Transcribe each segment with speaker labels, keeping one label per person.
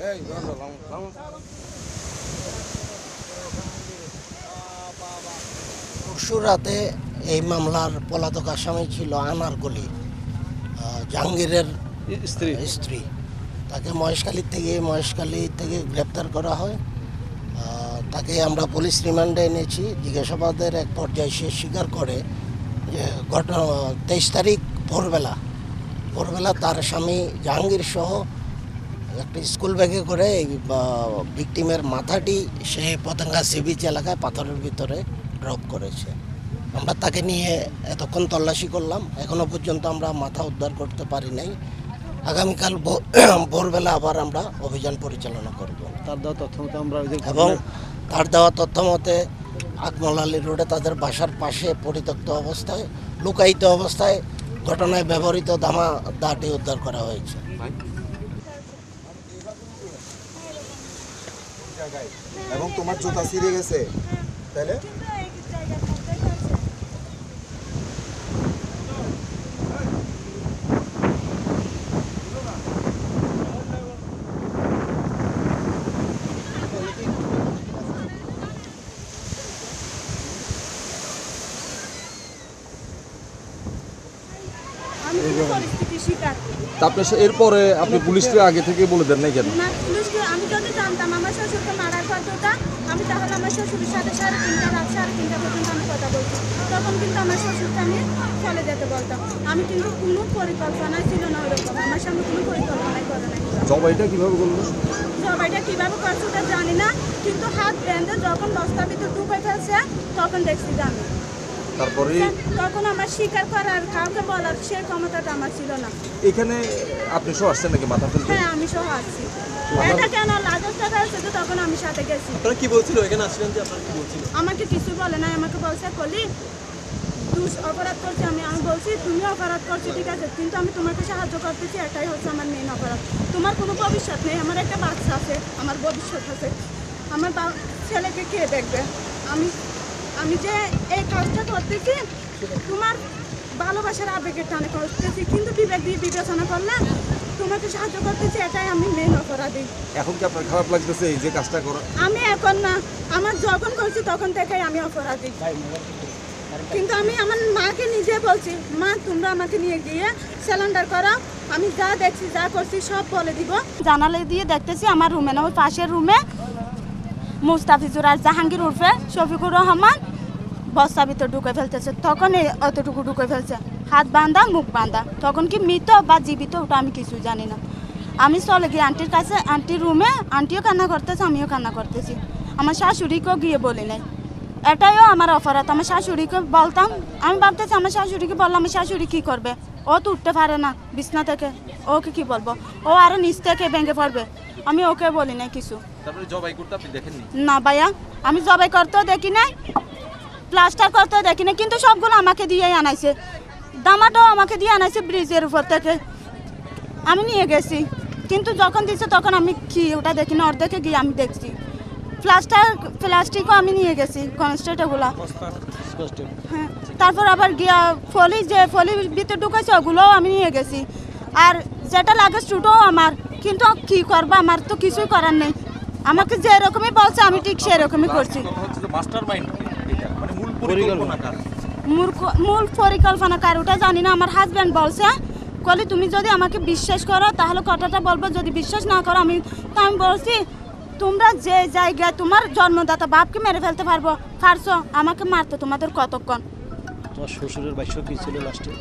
Speaker 1: পরশু রাতে এই মামলার পলাতক আসামি ছিল আনারকলি, জাহাঙ্গীরের স্ত্রী। তাকে মহেশখালী থেকে গ্রেপ্তার করা হয়। তাকে আমরা পুলিশ রিমান্ডে এনেছি। জিজ্ঞাসাবাদের এক পর্যায়ে সে স্বীকার করে যে 23 তারিখ ভোরবেলা তার স্বামী জাহাঙ্গীর সহ একটা স্কুল ব্যাগে করে এই ভিকটিমের মাথাটি সে পতেঙ্গা সি বিচ এলাকায় পাথরের ভিতরে ড্রপ করেছে। আমরা তাকে নিয়ে এতক্ষণ তল্লাশি করলাম, এখনো পর্যন্ত আমরা মাথা উদ্ধার করতে পারি নাই। আগামীকাল ভোরবেলা আবার আমরা অভিযান পরিচালনা করব। তার দেওয়া তথ্য মতে আকমল আলী রোডে তাদের বাসার পাশে পরিত্যক্ত অবস্থায়, লুকায়িত অবস্থায় ঘটনায় ব্যবহৃত দাটি উদ্ধার করা হয়েছে।
Speaker 2: এবং তোমার জুতা ছিঁড়ে গেছে, তাহলে
Speaker 3: এরপরে আপনি পুলিশকে আগে থেকে বলে দেন নাই কেন?
Speaker 4: না, পুলিশকে আমি যদি জানতাম আমার শ্বশুরকে মারার কথাটা, আমি তাহলে আমার শ্বশুরের সাথে 3:30 রাত 3:30 পর্যন্ত আমি কথা বলছি। তখন কিন্তু আমার শ্বশুরকে আমি চলে যেতে বলতাম। আমি কিন্তু কোনো পরিকল্পনাই ছিল না ওরকম, আমার সামনে কোনো পরিকল্পনাই করে নাই।
Speaker 3: জবাইটা কিভাবে করলো?
Speaker 4: জবাইটা কিভাবে করছে ওটা জানি না, কিন্তু হাত বেঁধে যখন বস্তার ভিতর ঢুকে ফেলছে তখন দেখছি যে আমি।
Speaker 3: তারপরে
Speaker 4: তখন আমার স্বীকার করার, কাউকে বলার সেই ক্ষমতাটা আমার ছিল না।
Speaker 3: এখানে আপনি সহ আসছেন নাকি মাথা ফেলতে?
Speaker 4: হ্যাঁ, আমি সহ আসছি। এটা কেন লাজটা ফেলছে, তো তখন আমি সাথে গেছি।
Speaker 5: আপনারা কি বলছিল এখানে আসলেন যে আপনারা কি বলছিল?
Speaker 4: আমাকে কিছু বলে নাই, আমাকে বলছে কলি অপরাধ করছি। আমি বলছি তুমি অপরাধ করছো ঠিক আছে, কিন্তু আমি তোমাকে সাহায্য করতেছি, এটাই হচ্ছে আমার মেন অপরাধ। তোমার কোনো ভবিষ্যৎ নেই, আমার একটা বাচ্চা আছে, আমার ভবিষ্যৎ আছে, আমার ছেলেকে কে দেখবে? আমি যে এই কাজটা করতেছি তোমার ভালোবাসার আবেগের টানে করতেছি, কিন্তু বিবেক দিয়ে বিবেচনা করলে তোমাকে সাহায্য করতেছি, এটাই আমি মেন অপরাধী।
Speaker 3: এখন কি আপনার খারাপ লাগতেছে এই যে কাজটা করা?
Speaker 4: আমি এখন না, আমার যখন করছি তখন থেকেই আমি অপরাধী। কিন্তু আমি আমার মাকে নিজে বলছি, মা তোমরা আমাকে নিয়ে গিয়ে সিলিন্ডার করো, আমি যা দেখছি যা করছি সব বলে দিব। জানালা দিয়ে দেখতেছি আমার রুমে না, ওই পাশের রুমে মুস্তাফিজুর আর জাহাঙ্গীর উর্ফে শফিকুর রহমান বস্তা ভিতর ঢুকে ফেলতেছে। তখন অতটুকু ঢুকে ফেলছে, হাত বাঁধা মুখ বাঁধা। তখন কি মৃত বা জীবিত ওটা আমি কিছু জানি না। আমি চলে গিয়ে আন্টির কাছে, আন্টির রুমে, আন্টিও কান্না করতেছে, আমিও কান্না করতেছি। আমার শাশুড়িকেও গিয়ে বলি নাই, এটাইও আমার অপরাধ। আমার শাশুড়িকে বলতাম, আমি ভাবতেছি আমার শাশুড়িকে বললাম, আমার শাশুড়ি কী করবে? ও তো উঠতে পারে না বিছনা থেকে, ওকে কি বলবো? ও আরও নিচ থেকে ভেঙে পড়বে। আমি ওকে বলি নাই কিছু। না ভাইয়া, আমি জবাই করতেও দেখি নাই, প্লাস্টার করতেও দেখি নাই, কিন্তু সবগুলো আমাকে দিয়েই আনাইছে। দামাটাও আমাকে দিয়ে আনাইছে ব্রিজের উপর থেকে, আমি নিয়ে গেছি। কিন্তু যখন দিচ্ছে তখন আমি কি ওটা দেখি না, অর্ধেকে গিয়ে আমি দেখছি। প্লাস্টিকও আমি নিয়ে গেছি, কনস্ট্রাক্টরগুলো। হ্যাঁ, তারপর আবার গিয়া ফলির ভিতরে ঢুকেছে ওগুলোও আমি নিয়ে গেছি। আর যেটা লাগে ছুটোও আমার, কিন্তু কি করবো, আমার তো কিছুই করার নেই। আমাকে যেরকমই বলছে আমি ঠিক সেরকমই করছি। মূল পরিকল্পনাকার ওটা জানি না। আমার হাজব্যান্ড বলছে কলি তুমি যদি আমাকে বিশ্বাস করো তাহলে কথাটা বলবো, যদি বিশ্বাস না করো আমি বলছি তোমরা যে জায়গায় তোমার জন্মদাতা বাপকে মেরে ফেলতে পারছো, আমাকে মারতে তোমাদের কতক্ষণ?
Speaker 5: তোমার শ্বশুরের বাইশ কি ছিল লাস্টে?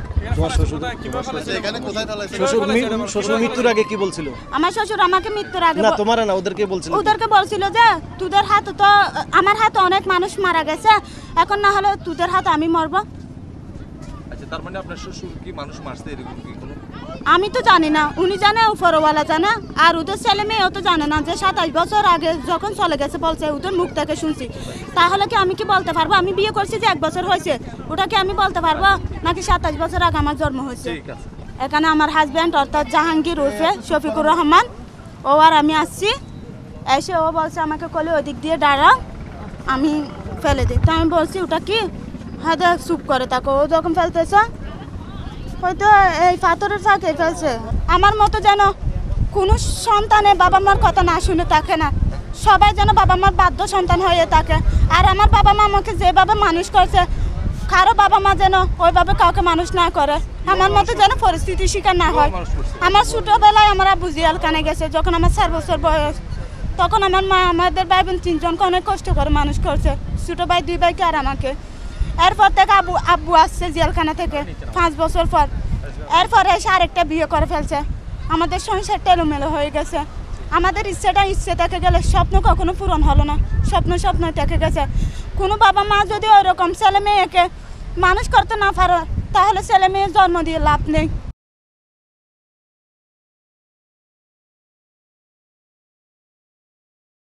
Speaker 5: শ্বশুর মৃত্যুর আগে কি বলছিল?
Speaker 4: আমার শ্বশুর আমাকে মৃত্যুর আগে
Speaker 5: না, তোমার না, ওদেরকে
Speaker 4: বলছিল যে তোদের হাতে তো, আমার হাতে অনেক মানুষ মারা গেছে, এখন না হলে তোদের হাতে আমি মরবো।
Speaker 3: আচ্ছা, তার মানে আপনার শ্বশুর কি মানুষ মারছে এরকম কি কোনো?
Speaker 4: আমি তো জানি না, উনি জানে, উপরওয়ালা জানে। আর ওদের ছেলে মেয়েও তো জানে না যে 27 বছর আগে যখন চলে গেছে বলছে, ওদের মুখ থেকে শুনছি। তাহলে কি আমি কি বলতে পারবো আমি বিয়ে করছি যে 1 বছর হয়েছে, ওটা কি আমি বলতে পারবো নাকি 27 বছর আগে আমার জন্ম হয়েছে? এখানে আমার হাজব্যান্ড অর্থাৎ জাহাঙ্গীর উর্ফে শফিকুর রহমান, ও আর আমি আসছি। এসে ও বলছে আমাকে কলে ওদিক দিয়ে দাঁড়াও, আমি ফেলে দিই। তো আমি বলছি ওটা কি? হ্যাঁ দেখ, চুপ করে থাকো। ও যখন ফেলতেছে হয়তো এই পাথরের ফাঁকে ফেলছে, আমার মতো যেন কোনো সন্তানে বাবা মার কথা না শুনে থাকে না, সবাই যেন বাবা মার বাধ্য সন্তান হয়ে থাকে। আর আমার বাবা মা আমাকে যেভাবে মানুষ করছে, কারো বাবা মা যেন ওইভাবে কাউকে মানুষ না করে, আমার মতো যেন পরিস্থিতির শিকার না হয়। আমার ছোটোবেলায় আমার আব্বু জিয়ালখানে গেছে, যখন আমার 4 বছর বয়স, তখন আমার মা আমাদের ভাই বোন 3 জনকে অনেক কষ্ট করে মানুষ করছে, ছোটো ভাই 2 ভাইকে আর আমাকে। এরপর থেকে আব্বু আসছে জেলখানা থেকে 5 বছর পর, এরপরে এসে আরেকটা বিয়ে করে ফেলছে। আমাদের সংসারটা এলোমেলো হয়ে গেছে। আমাদের ইচ্ছে থেকে গেলে স্বপ্ন কখনো পূরণ হলো না, স্বপ্ন থেকে গেছে। কোনো বাবা মা যদি ওরকম ছেলে মেয়েকে মানুষ করতে না পারে, তাহলে ছেলে মেয়ে জন্ম দিয়ে লাভ নেই।